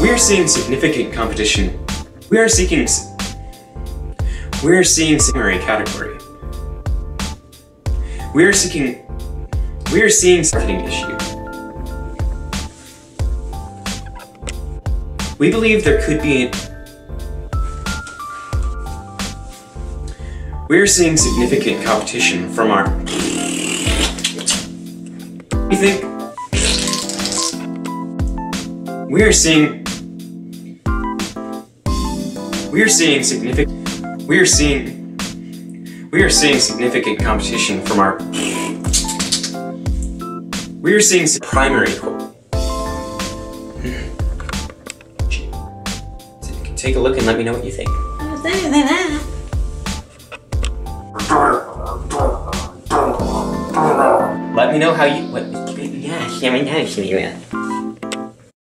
We are seeing significant competition. We are seeing primary category. We are seeing marketing issue. We believe there could be. We are seeing significant competition from our. We think we are seeing significant competition from our. We are seeing primary. Take a look and let me know what you think. Let me know how you. What? Yeah,